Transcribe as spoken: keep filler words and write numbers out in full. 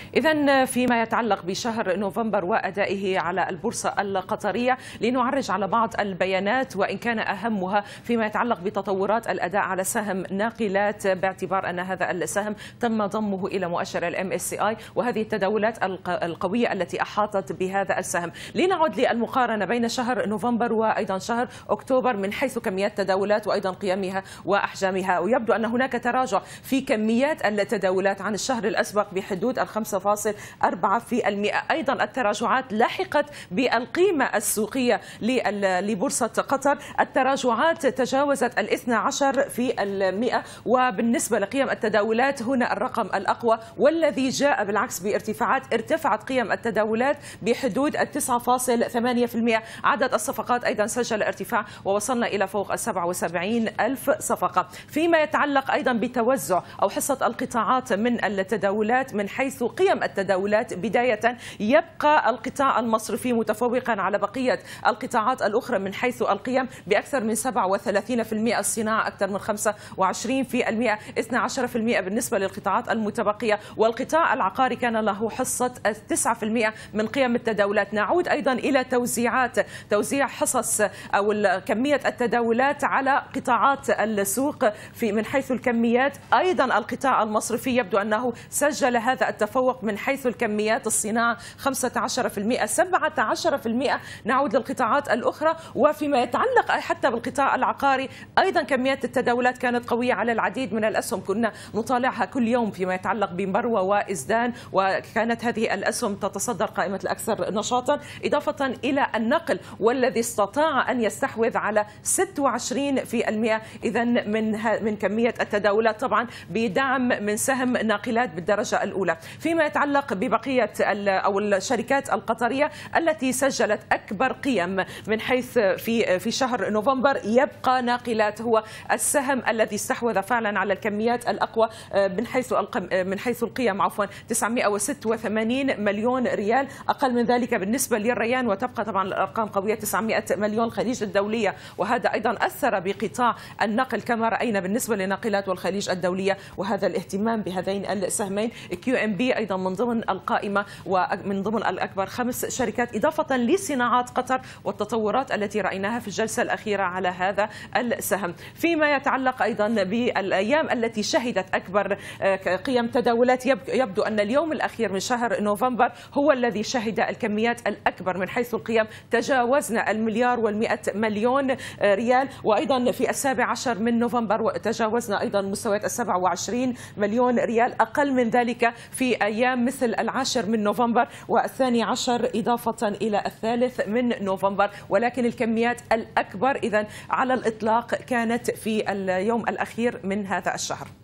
إذن فيما يتعلق بشهر نوفمبر وأدائه على البورصة القطرية، لنعرج على بعض البيانات وإن كان أهمها فيما يتعلق بتطورات الأداء على سهم ناقلات، باعتبار أن هذا السهم تم ضمه إلى مؤشر الام اس سي اي، وهذه التداولات القوية التي أحاطت بهذا السهم. لنعد للمقارنة بين شهر نوفمبر وأيضا شهر أكتوبر من حيث كميات تداولات وأيضا قيمها وأحجامها، ويبدو أن هناك تراجع في كميات التداولات عن الشهر الأسبق بحدود الخمسة فاصلة أربعة بالمئة. أيضا التراجعات لحقت بالقيمة السوقية لبورصة قطر، التراجعات تجاوزت الاثنى عشر في المئة، وبالنسبة لقيم التداولات هنا الرقم الأقوى والذي جاء بالعكس بارتفاعات، ارتفعت قيم التداولات بحدود التسعة فاصلة ثمانية بالمئة. عدد الصفقات أيضا سجل ارتفاع ووصلنا إلى فوق السبعة وسبعين ألف صفقة. فيما يتعلق أيضا بتوزع أو حصة القطاعات من التداولات من حيث قيم التداولات، بداية يبقى القطاع المصرفي متفوقا على بقية القطاعات الأخرى من حيث القيم بأكثر من سبعة وثلاثين بالمئة، الصناعة أكثر من خمسة وعشرين بالمئة، اثني عشر بالمئة بالنسبة للقطاعات المتبقية، والقطاع العقاري كان له حصة تسعة بالمئة من قيم التداولات. نعود أيضا إلى توزيعات توزيع حصص أو كمية التداولات على قطاعات السوق في من حيث الكميات. أيضا القطاع المصرفي يبدو أنه سجل هذا التفوق من حيث الكميات، الصناعة خمسة عشر بالمئة، سبعة عشر بالمئة. نعود للقطاعات الأخرى، وفيما يتعلق حتى بالقطاع العقاري أيضا كميات التداولات كانت قوية على العديد من الأسهم، كنا نطالعها كل يوم فيما يتعلق بمروة وإزدان، وكانت هذه الأسهم تتصدر قائمة الأكثر نشاطا، إضافة إلى النقل والذي استطاع أن يستحوذ على ستة وعشرين بالمئة. إذا من من كمية التداولات طبعا بدعم من سهم ناقلات بالدرجة الأولى. فيما يتعلق ببقية أو الشركات القطرية التي سجلت أكبر قيم من حيث في في شهر نوفمبر، يبقى ناقلات هو السهم الذي استحوذ فعلا على الكميات الأقوى من حيث من حيث القيم عفوا تسعمئة وستة وثمانين مليون ريال، أقل من ذلك بالنسبة للريان، وتبقى طبعا الأرقام قوية تسعمئة مليون. الخليج الدولية، وهذا أيضا أثر بقطاع النقل كما رأينا بالنسبة لناقلات والخليج الدولية، وهذا الاهتمام بهذين السهمين. كيو ام بي أيضا من ضمن القائمة ومن ضمن الأكبر خمس شركات، إضافة لصناعات قطر والتطورات التي رأيناها في الجلسة الأخيرة على هذا السهم. فيما يتعلق أيضا بالأيام التي شهدت أكبر قيم تداولات، يبدو أن اليوم الأخير من شهر نوفمبر هو الذي شهد الكميات الأكبر من حيث القيم، تجاوزنا المليار والمئة مليون ريال، وأيضا في السابع عشر من نوفمبر تجاوزنا أيضا مستويات السبعة وعشرين مليون ريال، أقل من ذلك في أيام مثل العاشر من نوفمبر والثاني عشر إضافة إلى الثالث من نوفمبر، ولكن الكميات الأكبر إذن على الإطلاق كانت في اليوم الأخير من هذا الشهر.